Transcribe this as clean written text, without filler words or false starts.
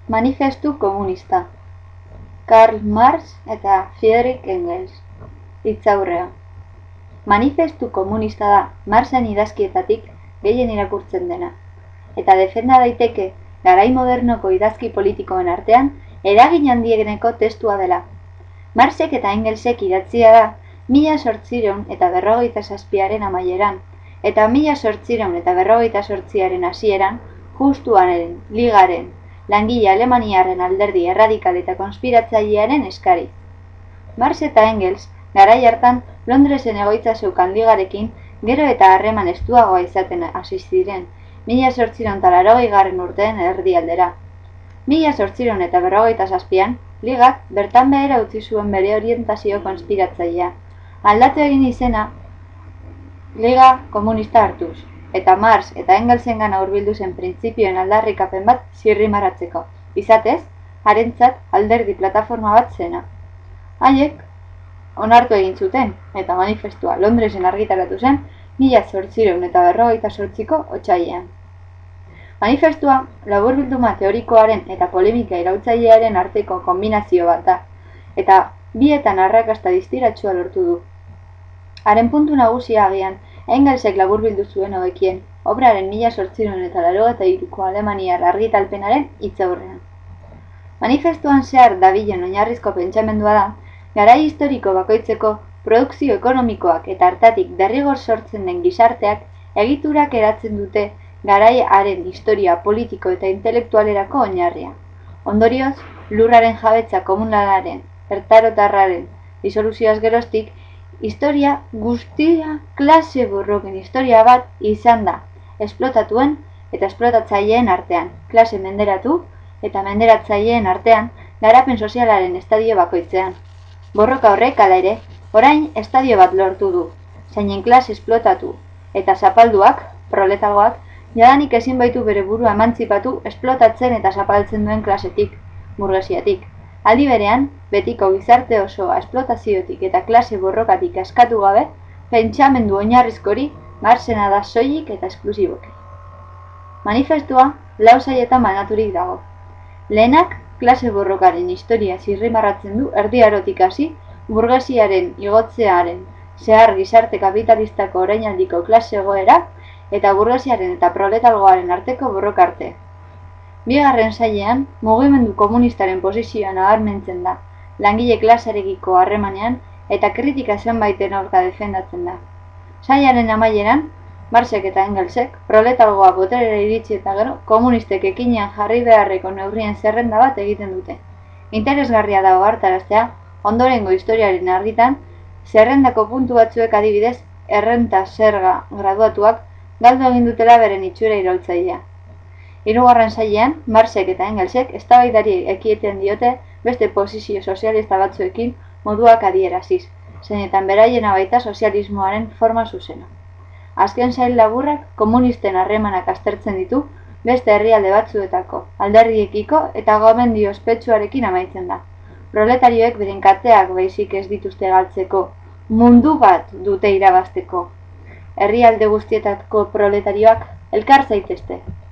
Manifestu komunista. Karl Marx eta Friedrich Engels. Hitzaurrea. Manifestu komunista da Marxen idazkietatik gehien irakurtzen dena, eta defenda daiteke garai modernoko idazki politikoen artean eragin handieneko testua dela. Marxek eta Engelsek idatzia da 1857 amaieran, eta 1858 hasieran Justuaren, Ligaren, langile alemaniarren alderdi erradikal eta konspiratzailearen eskari. Marx eta Engels garai hartan Londresen egoitza zeukan Ligarekin gero eta harreman estuagoa izaten hasi ziren 1880 urteen erdialdera. 1857an Ligak bertan behera utzi zuen bere orientazio konspiratzailea. Aldatu egin izena Liga komunista hartuz, eta Marx eta Engelsengana hurbildu zen printzipioen aldarrikapen bat zirrimaratzeko, izatez, harentzat alderdi plataforma bat zena. Haiek onartu egin zuten, eta manifestua Londresen argitaratu zen 1858ko otsailean. Manifestua laburbilduma teorikoaren eta polemika iraultzailearen arteko konbinazio bat da, eta bietan arrakasta distiratsua lortu du. Haren puntu nagusia agian, Engelsek laburbildu zuen hobekien, obraren 1883ko alemaniar argitalpenaren hitzaurrean. Manifestuan zehar dabilen oinarrizko pentsamendua da, garai historiko bakoitzeko produkzio ekonomikoak eta hartatik derrigor sortzen den gizarteak egiturak eratzen dute garai haren historia politiko eta intelektualerako oinarria. Ondorioz, lurraren jabetza komunalaren, ertarotarraren disoluzioaz geroztik, historia guztia klase borroken historia bat izan da, esplotatuen eta esplotatzaileen artean, klase menderatu eta menderatzaileen artean, garapen sozialaren estadio bakoitzean. Borroka horrek hala ere, orain estadio bat lortu du, zeinen klase esplotatu eta zapalduak, proletargoak, jadanik ezin baitu bere burua emantzipatu esplotatzen eta zapaltzen duen klasetik, burgesiatik. Aldi berean, betiko gizarte osoa esplotaziotik eta klase borrokatik askatu gabe, pentsamendu oinarrizkori Marxena da soilik eta esklusiboki. Manifestua lau saietan banaturik dago. Lehenak, klase borrokaren historia zirrimarratzen du Erdi Arotik hasi, burgesiaren igotzearen zehar gizarte kapitalistako orainaldiko klase egoera eta burgesiaren eta proletalgoaren arteko borroka arte. Bigarren sailean, mugimendu komunistaren posizioa nabarmentzen da, langile klasarekiko harremanean eta kritika zenbaiten aurka defendatzen da. Sailaren amaieran, Marxek eta Engelsek proletalgoa boterera iritsi eta gero komunistek ekinean jarri beharreko neurrien zerrenda bat egiten dute. Interesgarria da ohartaraztea, ondorengo historiaren argitan, zerrendako puntu batzuek adibidez, errenta zerga graduatuak galdu egin dutela beren itxura iraultzailea. Hirugarren sailean, Marxek eta Engelsek eztabaidari ekieten diote beste posizio sozialista batzuekin moduak adieraziz, zeinetan beraiena baita sozialismoaren forma zuzena. Azken sail laburrak komunisten harremanak aztertzen ditu beste herrialde batzuetako, alderdiekiko eta gomendio ospetsuarekin amaitzen da. Proletarioek beren kateak baizik ez dituzte galtzeko, mundu bat dute irabazteko. Herrialde guztietako proletarioak elkar zaitezte.